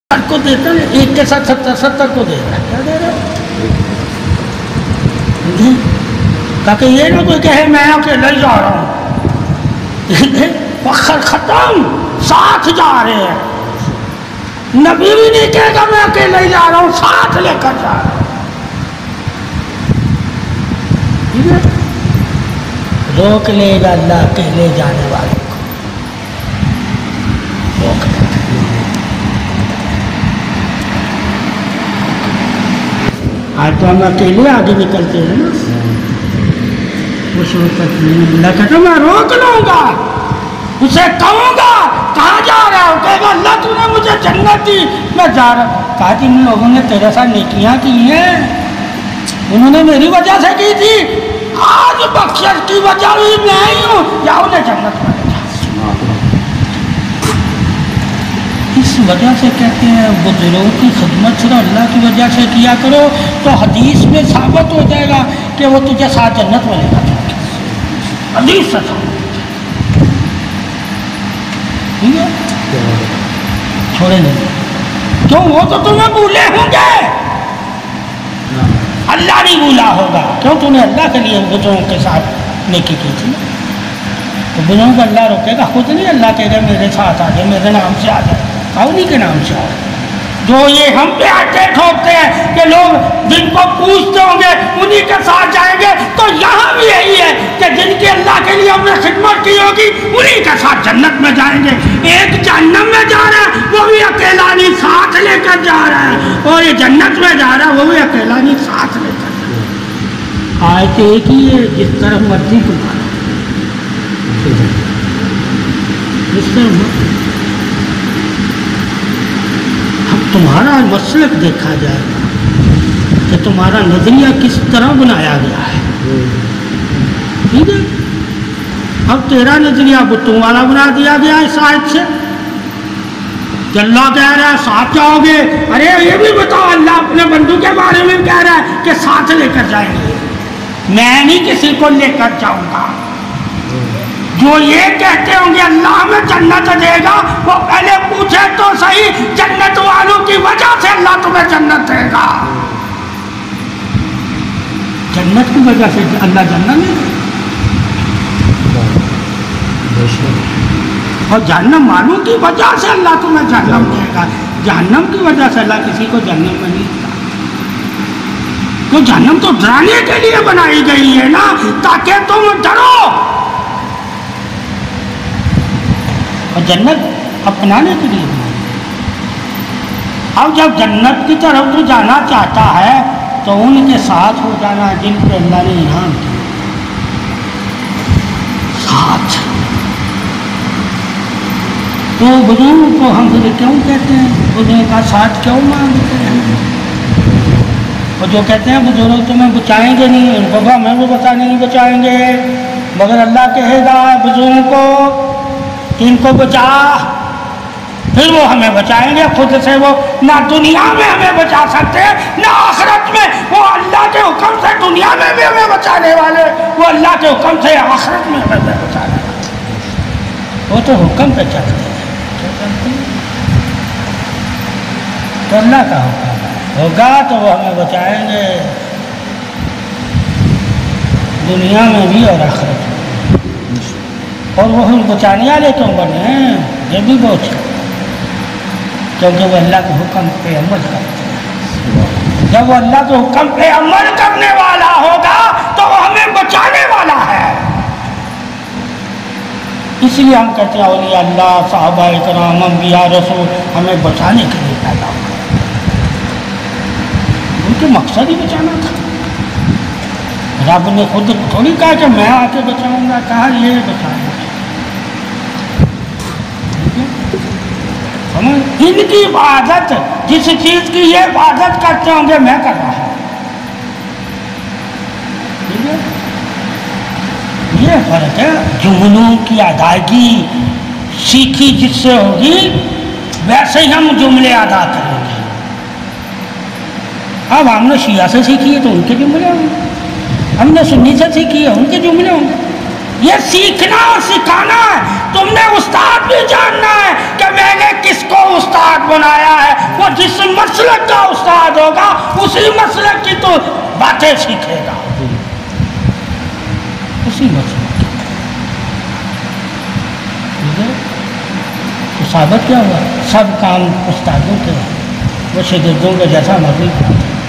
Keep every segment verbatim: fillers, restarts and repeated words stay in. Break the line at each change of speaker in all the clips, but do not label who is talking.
کو دیتا ہے ایک کے ساتھ ستر ستر کو دے رہا ہے. کیا دے رہا ہے تاکہ یہ نہ کوئی کہے میں اکیلا ہی جا رہا ہوں. فخر ختم، ساتھ جا رہے ہیں. نبی بھی نہیں کہے گا میں اکیلا ہی جا رہا ہوں، ساتھ لے کر جا رہا ہوں. روک لے گا اللہ اکیلے جانے والے کو، روک لے گا. آج تو ہم اکیلے آگے نکلتے ہیں نا. اس وقت اللہ کہتا میں روک لوں گا، اسے کہوں گا کہاں جا رہا ہوں، کہے گا اللہ تو نے مجھے جنت دی میں جا رہا ہوں. کہا جن لوگوں نے تیرے ساتھ نیکیاں کی ہیں انہوں نے میری وجہ سے کی تھی، آج بخشش کی وجہ بھی میں ہی ہوں، یا انہیں جنت میں لے جا. اس وجہ سے کہتے ہیں بزرگوں کی خدمت صرف اللہ کی وجہ سے کیا کرو تو حدیث میں ثابت ہو جائے گا کہ وہ تجھے ساتھ جنت میں لے جا جائے گا. حدیث سے ٹھیک ہے چھوڑے نہیں کیوں، وہ تو تمہیں بھولے ہوں گے، اللہ نہیں بھولا ہوگا. کیوں تم نے اللہ کے لیے بزرگوں کے ساتھ نیکی کی تھی. تو بزرگوں کو اللہ روکے گا، خود نہیں اللہ کہے گا میرے ساتھ آ جائے، میرے نام سے آ جائے، انہی کے نام سے آ جائے. جو یہ ہم پہ آتے ٹھوکتے ہیں کہ لوگ جن کو پوچھتے ہوں گے انہی کے ساتھ جائیں گے، تو یہاں بھی یہی ہے کہ جن کی اللہ کے لیے ہم نے خدمت کی ہوگی انہی کے ساتھ جنت میں جائیں گے. ایک جہنم میں جا رہا ہے وہ بھی اکیلا نہیں، ساتھ لے کر جا رہا ہے، اور یہ جنت میں جا رہا ہے وہ بھی اکیلا نہیں، ساتھ لے کر جا رہا ہے. آیت ایک ہی ہے، جس طرح مرضی تمہارا جس طرح مرضی. اب تمہارا مسلک دیکھا جائے گا کہ تمہارا نظریہ کس طرح بنایا گیا ہے. ٹھیک ہے، اب تیرا نظریہ بتوں والا بنا دیا گیا اس آیت سے کہ اللہ کہہ رہا ہے ساتھ جاؤ گے. ارے یہ بھی بتاؤ اللہ اپنے بندوں کے بارے میں کہہ رہا ہے کہ ساتھ لے کر جائیں گے، میں نہیں کسی کو لے کر جاؤں گا. جو یہ کہتے ہوں گے اللہ ہمیں جنت دے گا، وہ پہلے پوچھے تو صحیح جنت والوں کی وجہ سے اللہ تمہیں جنت دے گا. جنت کی وجہ سے اللہ جنت نہیں دے گا، اور جہنم والوں کی وجہ سے اللہ تمہیں جہنم دے گا. جہنم کی وجہ سے اللہ کسی کو جہنم میں نہیں دیتا. تو جہنم تو ڈرانے کے لیے بنائی گئی ہے نا، تاکہ تم ڈرو، اور جنت اپنانے کے لیے بنائی. اب جب جنت کی طرف تو جانا چاہتا ہے تو ان کے ساتھ ہو جانا جن پہ اللہ نے انعام کیا. ساتھ تو بزرگوں کو ہم پھر کیوں کہتے ہیں بزرگوں کا ساتھ کیوں مانگتے ہیں؟ اور جو کہتے ہیں بزرگ تمہیں بچائیں گے نہیں، ان کو ہمیں بھی بتا نہیں بچائیں گے، مگر اللہ کہے گا بزرگوں کو ان کو بچا، پھر وہ ہمیں بچائیں گے خود سے. وہ نہ دنیا میں ہمیں بچا سکتے نہ آخرت میں، وہ اللہ کے حکم سے دنیا میں بھی ہمیں بچانے والے، وہ اللہ کے حکم سے آخرت میں ہمیں بچانے والے. وہ تو حکم پہ چلتے ہیں، تو اللہ کا حکم ہوگا تو وہ ہمیں بچائیں گے دنیا میں بھی اور آخرت میں. اور وہ ہم بچانے والے کیوں بنے ہیں یہ بھی بہت ہے، کیونکہ وہ اللہ کے حکم پہ عمل کرتے ہیں. جب وہ اللہ کے حکم پہ عمل کرنے والا ہوگا تو وہ ہمیں بچانے والا ہے. اس لیے ہم کہتے ہیں اولیاء اللہ، صحابہ کرام، انبیاء، رسول ہمیں بچانے کے لیے پیدا ہوا. ان کے مقصد ہی بچانا تھا. رب نے خود تھوڑی کہا کہ میں آ کے بچاؤں گا، کہا یہ بچائیں گا. ان کی عبادت جس چیز کی یہ عبادت کرتے ہوں گے میں کر رہا ہوں. ٹھیک ہے، یہ فرق ہے. جملوں کی ادائیگی سیکھی جس سے ہوگی ویسے ہی ہم جملے ادا کریں گے. اب ہم نے شیعہ سے سیکھی ہے تو ان کے جملے ہوں گے، ہم نے سنی سے سیکھی ہے ان کے جملے ہوں گے. یہ سیکھنا اور سکھانا ہے. تم نے استاد بھی جاننا ہے کہ میں نے کس کو استاد بنایا ہے. وہ جس مسلک کا استاد ہوگا اسی مسلک کی تو باتیں سیکھے گا, اسی مسلک کی. تو ثابت کیا ہوا؟ سب کام استادوں کے ہیں, وہ شاگردوں کے جیسا مرضی کرتے ہیں,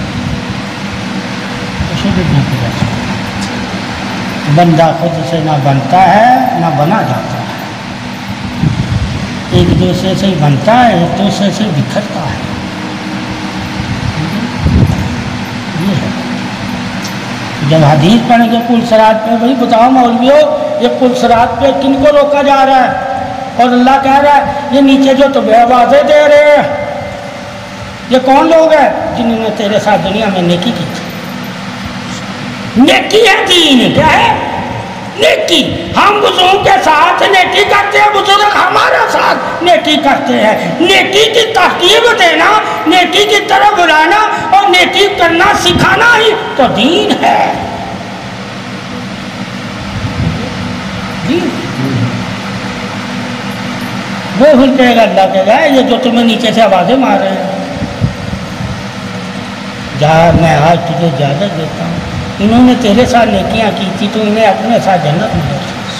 وہ شاگردوں کے جیسا. بندہ خود سے نہ بنتا ہے نہ بنا جاتا ہے, ایک دوسرے سے ہی بنتا ہے, ایک دوسرے سے بکھرتا ہے. یہ ہے جب حدیث پڑھیں گے پل صراط پہ, بھائی بتاؤ مولویو یہ پل صراط پہ کن کو روکا جا رہا ہے؟ اور اللہ کہہ رہا ہے یہ نیچے جو تمہیں آوازیں دے رہے ہیں یہ کون لوگ ہیں؟ جنہوں نے تیرے ساتھ دنیا میں نیکی کی تھی. نیکی ہے دین, کیا ہے نیکی. ہم بزرگوں کے ساتھ نیکی کرتے ہیں, بزرگ ہمارے ساتھ نیکی کرتے ہیں. نیکی کی تحقیق دینا, نیکی کی طرف بلانا اور نیکی کرنا سکھانا ہی تو دین ہے. دین وہ پھر کہے گا, اللہ کہے گا یہ جو تمہیں نیچے سے آوازیں مار رہے ہیں, جا میں آج تجھے اجازت دیتا ہوں, انہوں نے تیرے ساتھ نیکیاں کی تھی تو انہیں اپنے ساتھ جنت ملے.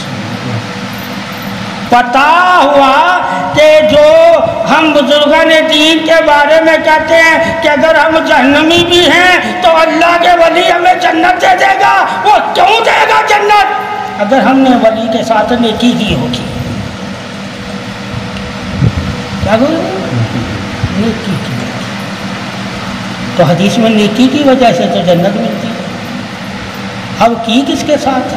پتا ہوا کہ جو ہم بزرگان دین کے بارے میں کہتے ہیں کہ اگر ہم جہنمی بھی ہیں تو اللہ کے ولی ہمیں جنت دے دے گا. وہ کیوں دے گا جنت؟ اگر ہم نے ولی کے ساتھ نیکی کی ہوگی. کیا بولے؟ نیکی کی. تو حدیث میں نیکی کی وجہ سے تو جنت ملتی ہے. اب کی کس کے ساتھ؟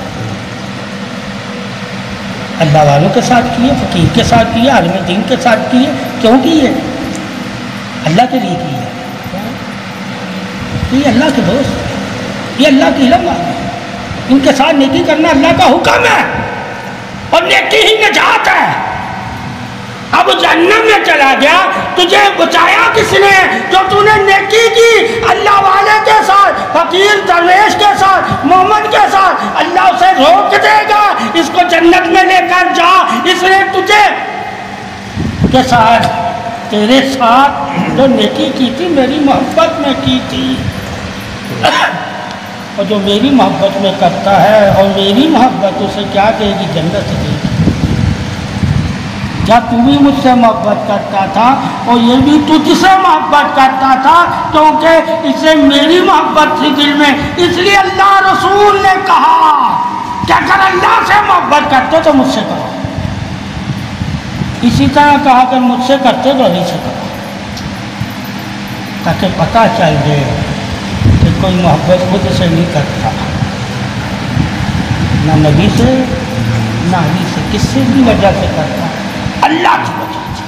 اللہ والوں کے ساتھ کیے, فقیر کے ساتھ کیے, عالم دین کے ساتھ کیے. کیوں کیے؟ اللہ کے لیے کیے. یہ اللہ کے دوست, یہ اللہ کی علم والے ہیں, ان کے ساتھ نیکی کرنا اللہ کا حکم ہے اور نیکی ہی نجات ہے. اب جہنم میں چلا گیا, تجھے بچایا کس نے؟ جو تو نے نیکی کی اللہ والے کے ساتھ, فقیر درویش کے ساتھ, مومن کے ساتھ. اللہ اسے روک دے گا, اس کو جنت میں لے کر جا, اس نے تجھے کے ساتھ تیرے ساتھ جو نیکی کی تھی میری محبت میں کی تھی. اور جو میری محبت میں کرتا ہے اور میری محبت اسے کیا دے گی؟ جنت دے گی. جب تو بھی مجھ سے محبت کرتا تھا اور یہ بھی تجھ سے محبت کرتا تھا کیونکہ اسے میری محبت تھی دل میں, اس لیے اللہ رسول نے کہا کہ اگر اللہ سے محبت کرتے تو مجھ سے کرو. اسی طرح کہا کہ مجھ سے کرتے تو علی سے کرو, تاکہ پتہ چل جائے کہ کوئی محبت خود سے نہیں کرتا, نہ نبی سے نہ علی سے. کس سے بھی وجہ سے کرتا؟ اللہ کی وجہ سے.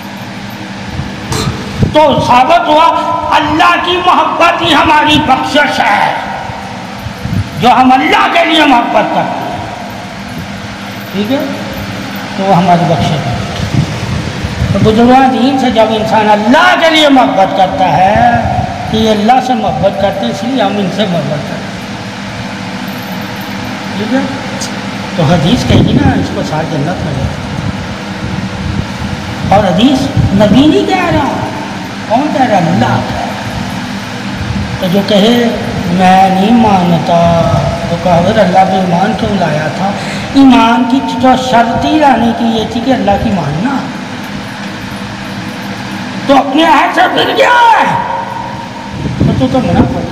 تو ثابت ہوا اللہ کی محبت ہی ہماری بخشش ہے, جو ہم اللہ کے لیے محبت کرتے ہیں, ٹھیک ہے, تو وہ ہماری بخشش ہے. تو بزرگان دین سے جب انسان اللہ کے لیے محبت کرتا ہے کہ یہ اللہ سے محبت کرتے ہیں اس لیے ہم ان سے محبت کرتے ہیں, ٹھیک ہے. تو حدیث کہے گی نا اس کو ساتھ جنت میں جاتا. اور حدیث نبی نہیں کہہ رہا, کون کہہ رہا؟ اللہ کہہ رہا. تو جو کہے میں نہیں مانتا تو کہا اگر اللہ پہ ایمان کیوں لایا تھا؟ ایمان کی جو شرط ہی لانے کی یہ تھی کہ اللہ کی ماننا, تو اپنے عہد سے پھر گیا ہے تو تو تو منافق ہے.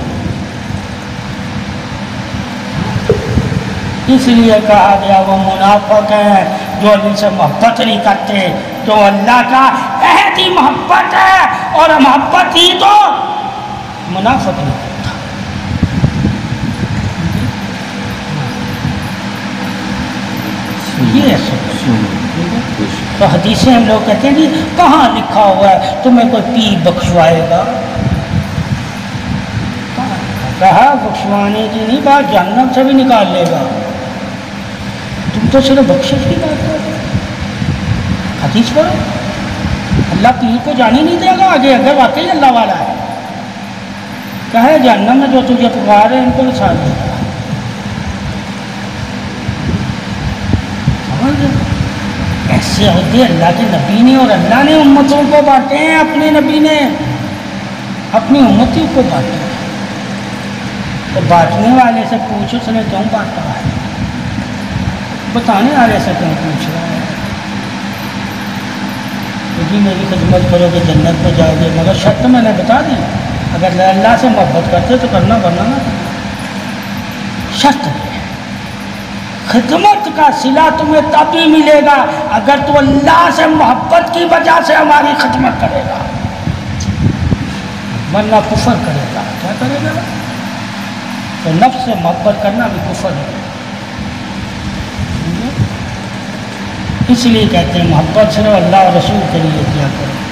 اس لیے کہا گیا وہ منافق ہیں جو علی سے محبت نہیں کرتے. جو اللہ کا عہد ہی محبت ہے اور محبت ہی تو منافق نہیں کرتا. یہ تو حدیثیں ہم لوگ کہتے ہیں جی کہاں لکھا ہوا ہے تمہیں کوئی پی بخشوائے گا؟ کہا بخشوانے کی نہیں بات, جہنم سے بھی نکال لے گا. تم تو صرف بخشش کی بات کرو. حدیث پڑھو, اللہ پیر کو جانے نہیں دے گا آگے اگر واقعی اللہ والا ہے. کہا جہنم میں جو تجھے پکار ہے ان کو ساتھ دے گا. ایسے ہوتے اللہ کے نبی نے، اور اللہ نے امتوں کو بانٹے ہیں، اپنے نبی نے اپنی امتوں کو بانٹے ہیں۔ تو بانٹنے والے سے پوچھو اس نے کیوں بانٹا ہے، بتانے والے سے کیوں پوچھ رہا ہے؟ تو جی میری خدمت کرو گے جنت میں جاؤ گے، مگر شرط میں نے بتا دی، اگر اللہ سے محبت کرتے تو کرنا، ورنہ نہ کرنا۔ شرط ہے خدمت کا صلہ تمہیں تب ہی ملے گا اگر تو اللہ سے محبت کی وجہ سے ہماری خدمت کرے گا، ورنہ کفر کرے گا۔ کیا کرے گا؟ تو نفس سے محبت کرنا بھی کفر ہے۔ اس لیے کہتے ہیں محبت صرف اللہ اور رسول کے لیے کیا کرو۔